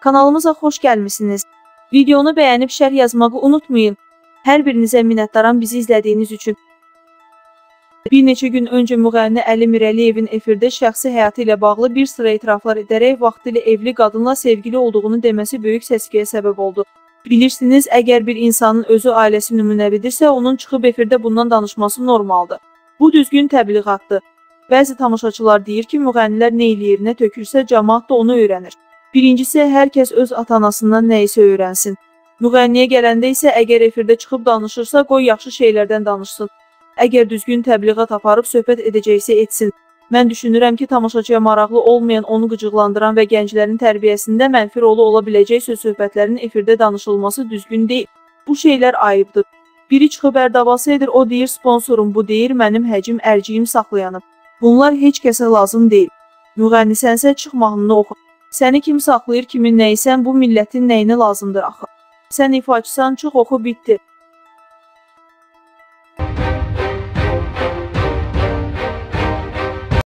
Kanalımıza xoş gəlmisiniz. Videonu bəyənib şərh yazmağı unutmayın. Hər birinizə minnətdaram bizi izlədiyiniz üçün. Bir neçə gün öncə müğənni Əli Mirəliyevin efirdə şəxsi həyatı ilə bağlı bir sıra etiraflar edərək vaxtilə evli qadınla sevgili olduğunu deməsi böyük səsküyə səbəb oldu. Bilirsiniz, əgər bir insanın özü ailəsi nümunəvidirsə, onun çıxıb efirdə bundan danışması normaldır. Bu düzgün təbliğatdır. Bəzi tamaşaçılar deyir ki, müğənnilər nə yerinə tökülsə, cəmaat da onu öyrənir. Birincisi, hər kəs öz ata-anasından nə isə öyrənsin. Müğənniyə gələndə isə əgər efirdə çıxıb danışırsa, qoy yaxşı şeylərdən danışsın. Əgər düzgün təbliğat aparıb söhbət edəcəksə etsin. Mən düşünürəm ki, tamaşaçıya maraqlı olmayan, onu qıcıqlandıran və gənclərin tərbiyəsində mənfi rolu ola biləcək söz-söhbətlərin efirdə danışılması düzgün deyil. Bu şeylər ayıbdır. Biri çıxıb ərdavası edir, o deyir sponsorum, bu deyir mənim həcim, ərciyim saxlayanıb. Bunlar heç kəsə lazım deyil. Müğənni sənsə çıx mahnını oxu. Səni kim saxlayır, kimin nəyisən, bu millətin nəyinə lazımdır axı. Sən ifaçısan, çıx oxu, bitdi.